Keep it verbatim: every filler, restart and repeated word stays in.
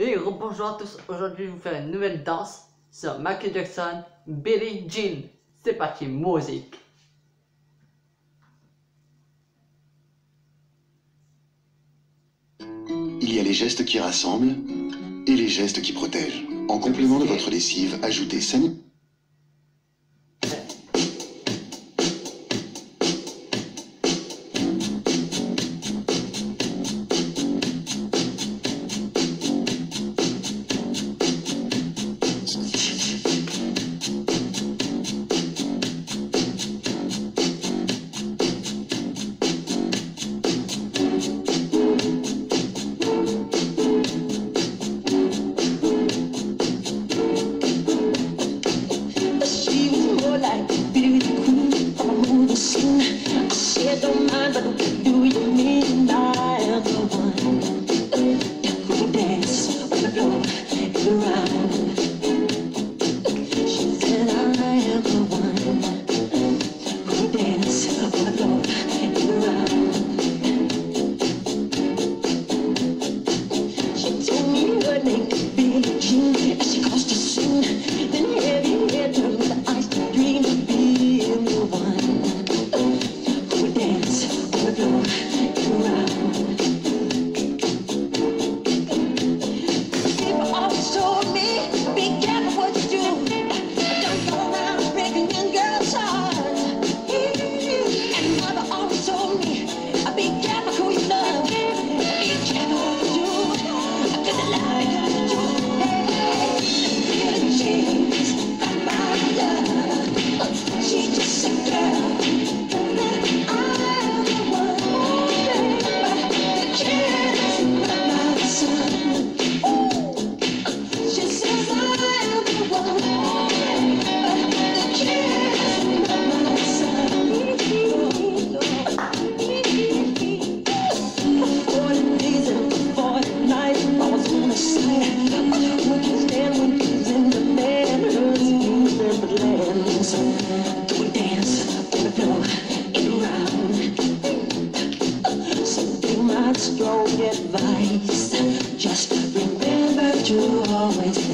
Et bonjour à tous, aujourd'hui je vais vous faire une nouvelle danse sur Michael Jackson, Billie Jean. C'est parti, musique. Il y a les gestes qui rassemblent et les gestes qui protègent. En complément de votre lessive, ajoutez cinq... Don't mind, but do you mean I am the one who dance on the floor and around? She said I am the one who dance on the floor and around. She told me her name, Billie Jean, as she caused to sing. Then heavy hair turned with eyes to dream of being the one. Strong advice, just remember to always